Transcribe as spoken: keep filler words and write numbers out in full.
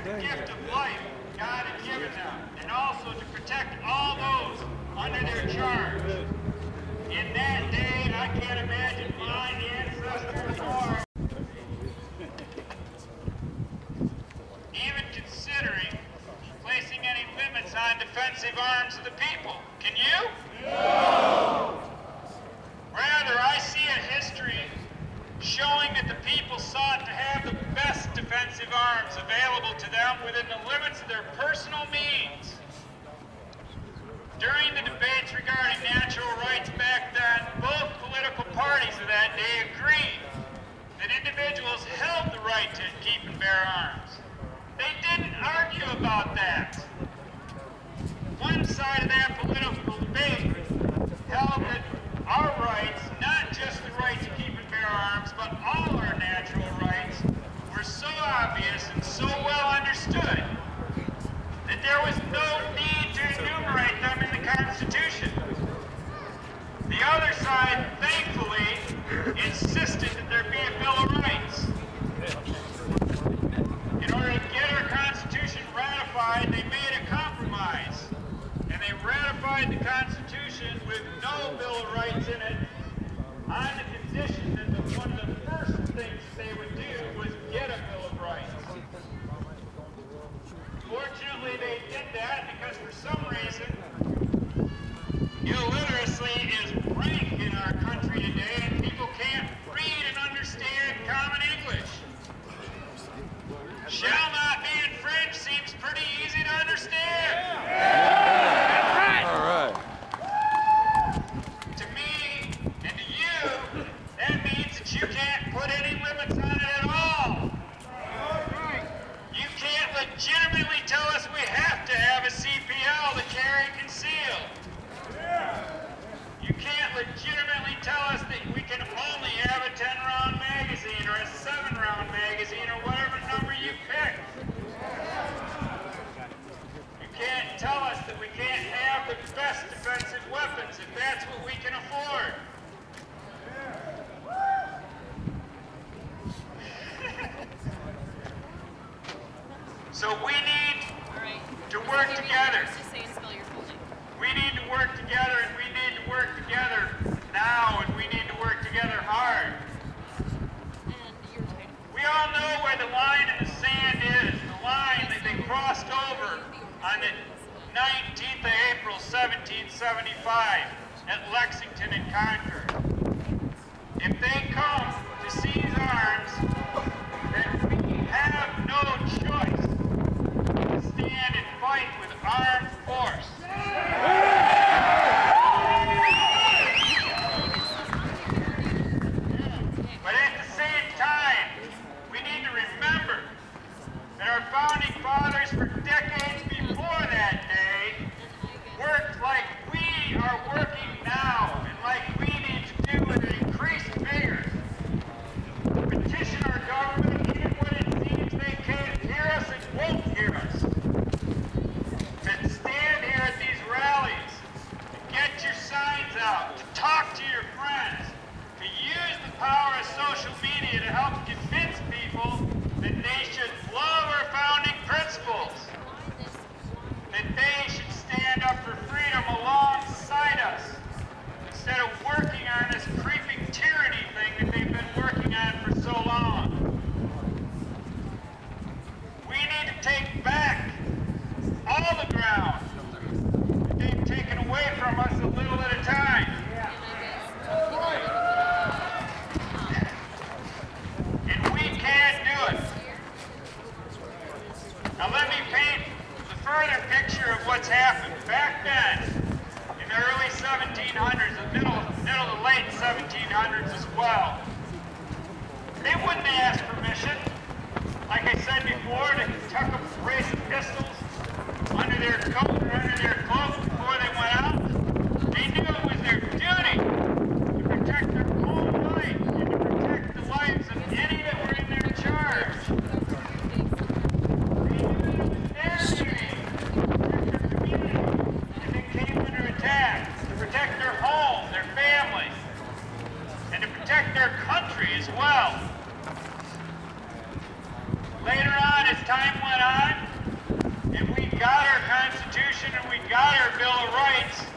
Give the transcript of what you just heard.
the gift of life God had given them, and also to protect all those under their charge. In that day, I can't imagine my ancestors or even considering placing any limits on defensive arms of the people. Can you? No! Rather, I see a history showing that the people sought to have the best defensive arms available to them within the limits of their personal means. During the debates regarding natural rights back then, both political parties of that day agreed that individuals held the right to keep and bear arms. They didn't argue about that. One side of that political debate held that our rights, not just the right to keep and bear arms, but all our natural rights, were so obvious and so well understood that there was no need to enumerate them in the Constitution. The other side, thankfully, insisted that there be a Bill of Rights. In order to get our Constitution ratified, they made a compromise. And they ratified the Constitution with no Bill of Rights in it, on the condition that the, one of the first things they would do was get a Bill of Rights. Fortunately, they did that because for some reason, illiteracy is rank in our country today, and people can't read and understand common English. Shall not be infringed seems pretty easy to understand. That's right. All right. To me and to you, that means that you can't put any limits on it at all. You can't legitimately tell us we have to have a C P L to carry concealed. You can't legitimately tell us that we can only have a ten round magazine or a seven round magazine or whatever number you pick. You can't tell us that we can't have the best defensive weapons if that's what we can afford. So we need to work together. We need to work together, and we need to work together now, and we need to work together hard. We all know where the line in the sand is, the line that they crossed over on the nineteenth of April, seventeen seventy-five at Lexington and Concord. If they come to seize arms, then we have no choice to stand and fight with armed force. But at the same time, we need to remember that our founding fathers for decades before that day worked like we are working now and like we need to do with an increased vigor. Petition our government even when it seems they can't hear us and won't hear us. To stand here at these rallies, to get your signs out, to talk to your friends, to use the power of social media to help convince people that they should love our founding principles, that they should stand up for freedom alongside us, instead of working on this creeping tyranny thing that they've been working on for so long. We need to take back all the ground that they've taken away from us a little at a time. And we can do it. Now let me paint the further picture of what's happened. Back then, in the early seventeen hundreds, the middle, middle to late seventeen hundreds as well, they wouldn't ask permission, like I said before, to tuck a brace of pistols under their coat or under their cloak before they went out. They knew it was their duty to protect their own life and to protect the lives of any that were in their charge. They knew that it was their duty to protect their community if it came under attack, to protect their home, their families, and to protect their country as well. Later on, as time went on, got our Constitution and we got our Bill of Rights,